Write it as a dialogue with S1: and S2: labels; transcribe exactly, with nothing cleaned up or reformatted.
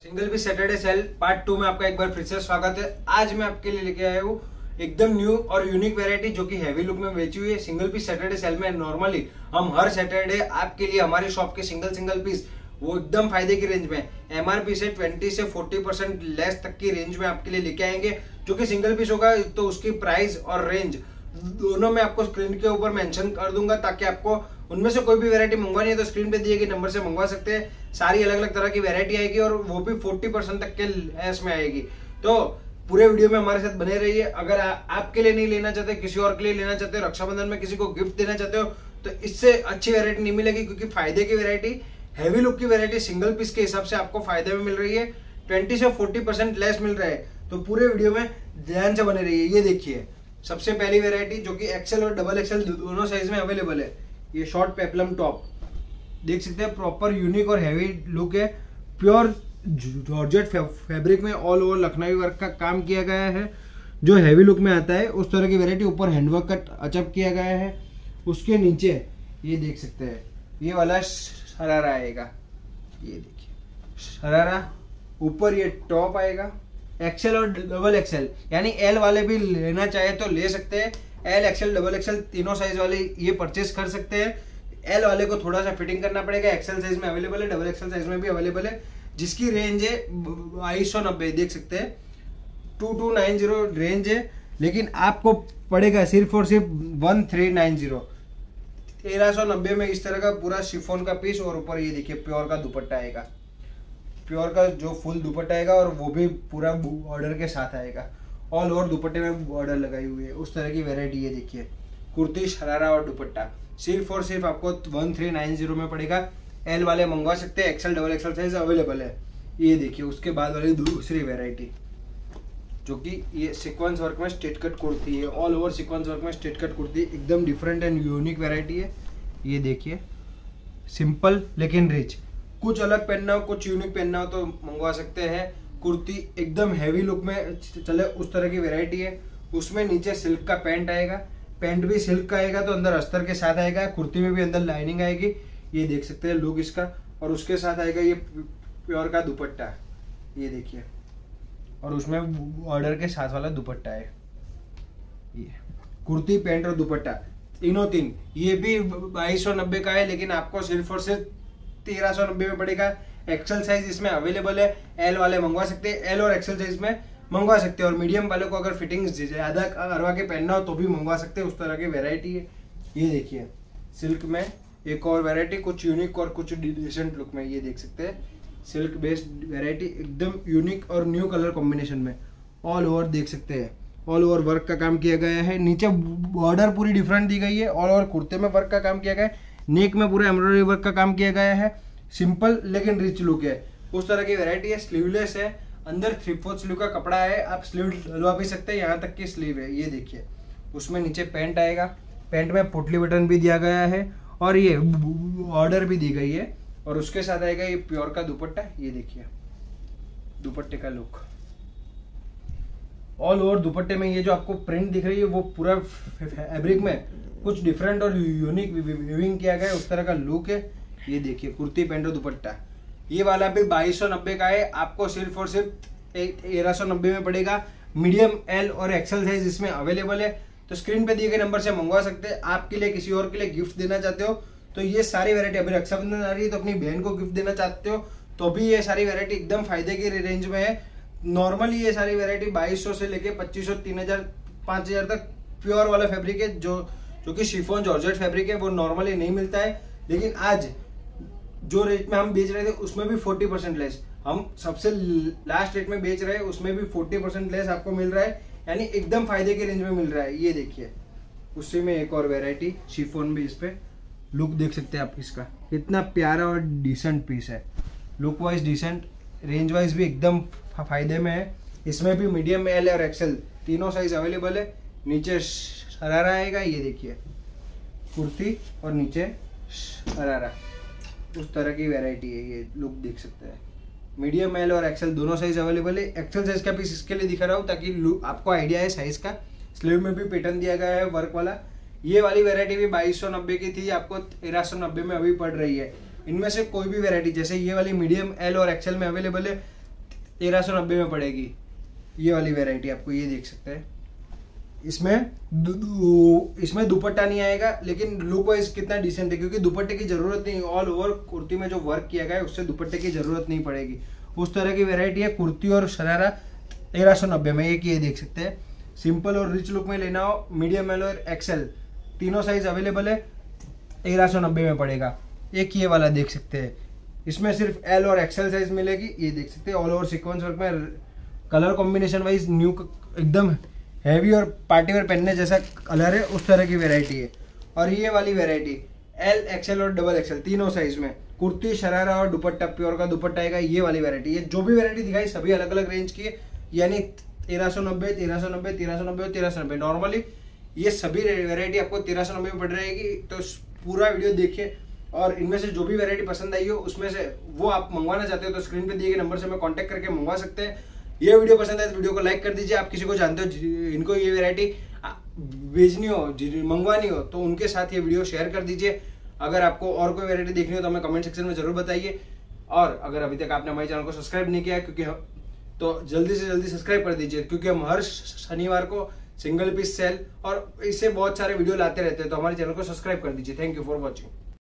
S1: Single piece Saturday sale part two में आपका एक बार फिर से स्वागत है। आज मैं आपके लिए लेके आया हूँ एकदम न्यू और यूनिक वैरायटी जो कि हैवी लुक में बेची हुई है। सिंगल पीस सैटरडे सेल में नॉर्मली हम हर सैटरडे आपके लिए हमारी शॉप के सिंगल सिंगल पीस वो एकदम फायदे की रेंज में एमआरपी से बीस से चालीस परसेंट लेस तक की रेंज में आपके लिए लेके आएंगे। जो कि सिंगल पीस होगा तो उसकी प्राइस और रेंज दोनों में आपको स्क्रीन के ऊपर मेंशन कर दूंगा, ताकि आपको उनमें से कोई भी वैरायटी मंगवानी है तो स्क्रीन पे दिए गए नंबर से मंगवा सकते हैं। सारी अलग अलग तरह की वैरायटी आएगी और वो भी चालीस परसेंट तक के लेस में आएगी। तो पूरे वीडियो में हमारे साथ बने रहिए। अगर आ, आपके लिए नहीं लेना चाहते, किसी और के लिए लेना चाहते हो, रक्षाबंधन में किसी को गिफ्ट देना चाहते हो, तो इससे अच्छी वैरायटी नहीं मिलेगी, क्योंकि फायदे की वैरायटी, हैवी लुक की वैरायटी सिंगल पीस के हिसाब से आपको फायदे में मिल रही है। ट्वेंटी से फोर्टी परसेंट लेस मिल रहा है। तो पूरे वीडियो में ध्यान से बने रहिए। ये देखिए सबसे पहली वैरायटी जो कि एक्सेल और डबल एक्सेल दोनों साइज में अवेलेबल है। ये शॉर्ट पेप्लम टॉप देख सकते हैं, प्रॉपर यूनिक और हैवी लुक है। प्योर जॉर्जेट फैब्रिक में ऑल ओवर लखनवी वर्क का काम किया गया है, जो हैवी लुक में आता है उस तरह की वैरायटी। ऊपर हैंडवर्क का अचअप किया गया है। उसके नीचे ये देख सकते हैं, ये वाला शरारा आएगा। ये देखिए शरारा, ऊपर ये टॉप आएगा। एक्सेल और डबल एक्सेल यानी एल वाले भी लेना चाहे तो ले सकते हैं। एल एक्सेल डबल एक्सेल तीनों साइज वाले ये परचेस कर सकते हैं। एल वाले को थोड़ा सा फिटिंग करना पड़ेगा। एक्सेल साइज में अवेलेबल है, डबल एक्सेल साइज में भी अवेलेबल है, जिसकी रेंज है बाईस सौ नब्बे। देख सकते हैं two two nine zero range है, लेकिन आपको पड़ेगा सिर्फ और सिर्फ वन थ्री नाइन जीरो तेरह सौ नब्बे में। इस तरह का पूरा शिफॉन का पीस और ऊपर ये देखिए प्योर का दुपट्टा आएगा। प्योर का जो फुल दुपट्टा आएगा और वो भी पूरा बॉर्डर के साथ आएगा। ऑल ओवर दुपट्टे में बॉर्डर लगाई हुई है, उस तरह की वैरायटी। ये देखिए कुर्ती, शरारा और दुपट्टा सिर्फ और सिर्फ आपको वन थ्री नाइन जीरो में पड़ेगा। एल वाले मंगवा सकते हैं, XL double XL size available है। ये देखिए उसके बाद वाली दूसरी वैरायटी जो कि ये सीक्वेंस वर्क में स्ट्रेट कट कुर्ती है। ऑल ओवर सीक्वेंस वर्क में स्ट्रेट कट कुर्ती, एकदम डिफरेंट एंड यूनिक वैरायटी है। ये देखिए सिंपल लेकिन रिच, कुछ अलग पहनना हो, कुछ यूनिक पहनना हो तो मंगवा सकते हैं। कुर्ती एकदम हैवी लुक में चले उस तरह की वैरायटी है। उसमें नीचे सिल्क का पैंट आएगा, पैंट भी सिल्क का आएगा तो अंदर अस्तर के साथ आएगा। कुर्ती में भी अंदर लाइनिंग आएगी, ये देख सकते हैं लुक इसका। और उसके साथ आएगा ये प्योर का दुपट्टा, ये देखिए, और उसमें ऑर्डर के साथ वाला दुपट्टा है। ये कुर्ती, पैंट और दुपट्टा तीनों तीन, ये भी बाईस सौ नब्बे का है, लेकिन आपको सिर्फ और सिर्फ तेरह सौ नब्बे में पड़ेगा। एक्सेल साइज इसमें अवेलेबल है, एल वाले मंगवा सकते हैं, एल और एक्सेल साइज में मंगवा सकते हैं। और मीडियम वाले को अगर फिटिंग ज्यादा करवा के पहनना हो तो भी मंगवा सकते हैं, उस तरह की वैरायटी है। ये देखिए सिल्क में एक और वैरायटी, कुछ यूनिक और कुछ डिसेंट लुक में। ये देख सकते हैं सिल्क बेस्ड वैरायटी, एकदम यूनिक और न्यू कलर कॉम्बिनेशन में। ऑल ओवर देख सकते हैं, ऑल ओवर वर्क का काम किया गया है। नीचे बॉर्डर पूरी डिफरेंट दी गई है। ऑल ओवर कुर्ते में वर्क का काम किया गया है, नेक में पूरा एम्ब्रॉयडरी वर्क का काम किया गया है। सिंपल लेकिन रिच लुक है, उस तरह की वैरायटी है। स्लीवलेस है, अंदर थ्री फोर्थ स्लीव का कपड़ा है, आप स्लीव डलवा भी सकते हैं, यहाँ तक की स्लीव है। ये देखिए उसमें नीचे पैंट आएगा, पैंट में पुटली बटन भी दिया गया है और ये ऑर्डर भी दी गई है। और उसके साथ आएगा ये प्योर का दुपट्टा। ये देखिए दुपट्टे का लुक, ऑल ओवर दुपट्टे में ये जो आपको प्रिंट दिख रही है वो पूरा फैब्रिक में कुछ डिफरेंट और यूनिक वीविंग किया गया है, उस तरह का लुक है। ये देखिए कुर्ती, पैंट और दुपट्टा, ये वाला भी बाईस सौ नब्बे का है, आपको सिर्फ और सिर्फ तेरह सौ नब्बे में पड़ेगा। मीडियम, एल और एक्सेल साइज इसमें अवेलेबल है। तो स्क्रीन पे दिए गए नंबर से मंगवा सकते हैं। आपके लिए, किसी और के लिए गिफ्ट देना चाहते हो तो ये सारी वैरायटी, अभी रक्षाबंधन आ रही है तो अपनी बहन को गिफ्ट देना चाहते हो तो भी ये सारी वैरायटी एकदम फायदे की रेंज में है। नॉर्मली ये सारी वैरायटी बाईस सौ से लेके पच्चीस सौ, तीन हजार, पांच हजार तक प्योर वाला फैब्रिक है, जो जो कि शिफॉन जॉर्जेट फैब्रिक है, वो नॉर्मली नहीं मिलता है। लेकिन आज जो रेट में हम बेच रहे थे उसमें भी चालीस परसेंट लेस, हम सबसे लास्ट रेट में बेच रहे हैं उसमें भी चालीस परसेंट लेस आपको मिल रहा है, यानी एकदम फायदे के रेंज में मिल रहा है। ये देखिए उसी में एक और वैरायटी शिफॉन भी, इस पे लुक देख सकते हैं आप इसका, कितना प्यारा और डिसेंट पीस है। Look wise decent, range wise भी एकदम फायदे में है। इसमें भी मीडियम, एल और एक्सेल तीनों साइज अवेलेबल है। नीचे शरारा आएगा, ये देखिए कुर्ती और नीचे शरारा, उस तरह की वैरायटी है। ये लुक देख सकते हैं, मीडियम, एल और एक्सेल दोनों साइज अवेलेबल है। एक्सेल साइज का पीस इसके लिए दिखा रहा हूँ ताकि आपको आइडिया है साइज का। स्लीव में भी पैटर्न दिया गया है वर्क वाला। ये वाली वैरायटी भी बाईस सौ नब्बे की थी, आपको तेरह सौ नब्बे में अभी पड़ रही है। इनमें से कोई भी वैरायटी, जैसे ये वाली मीडियम, एल और एक्सेल में अवेलेबल है, तेरह सौ नब्बे में पड़ेगी। ये वाली वेराइटी आपको ये देख सकते हैं। इसमें दु, दु, इसमें दुपट्टा नहीं आएगा, लेकिन लुक वाइज कितना डिसेंट है, क्योंकि दुपट्टे की जरूरत नहीं, ऑल ओवर कुर्ती में जो वर्क किया गया है उससे दुपट्टे की जरूरत नहीं पड़ेगी। उस तरह की वेराइटी है। कुर्ती और शरारा तेरह सौ नब्बे में। एक ये देख सकते हैं। सिंपल और रिच लुक में लेना हो, मीडियम एल और एक्सेल तीनों साइज अवेलेबल है, तेरह सौ नब्बे में पड़ेगा। एक ये वाला देख सकते हैं। इसमें सिर्फ एल और एक्सेल साइज मिलेगी। ये देख सकते हैं ऑल ओवर सीक्वेंस वर्क में, कलर कॉम्बिनेशन वाइज न्यू, एकदम हैवी और पार्टी वेयर पहनने जैसा कलर है, उस तरह की वेराइटी है। और ये वाली वेराइटी एल, एक्सेल और डबल एक्सेल तीनों साइज में, कुर्ती, शरारा और दुपट्टा, प्योर का दुपट्टा आएगा। ये वाली वेराइटी, ये जो भी वेराइटी दिखाई सभी अलग अलग रेंज की है, यानी तेरह सौ नब्बे, तेरह सौ नब्बे, तेरह सौ नब्बे और तेरह सौ नब्बे। नॉर्मली ये सभी वेराइटी आपको तेरह सौ नब्बे में पड़ रहेगी। तो पूरा वीडियो देखिए और इनमें से जो भी वेराइटी पसंद आई हो उसमें से वो आप मंगवाना चाहते हो तो स्क्रीन पे दिए गए नंबर से मैं कांटेक्ट करके मंगवा सकते हैं। ये वीडियो पसंद है तो वीडियो को लाइक कर दीजिए। आप किसी को जानते हो इनको ये वेराइटी भेजनी हो, मंगवानी हो, तो उनके साथ ये वीडियो शेयर कर दीजिए। अगर आपको और कोई वेराइटी देखनी हो तो हमें कमेंट सेक्शन में जरूर बताइए। और अगर अभी तक आपने हमारे चैनल को सब्सक्राइब नहीं किया क्योंकि तो जल्दी से जल्दी सब्सक्राइब कर दीजिए, क्योंकि हम हर शनिवार को सिंगल पीस सेल और इससे बहुत सारे वीडियो लाते रहते हैं। तो हमारे चैनल को सब्सक्राइब कर दीजिए। Thank you for watching.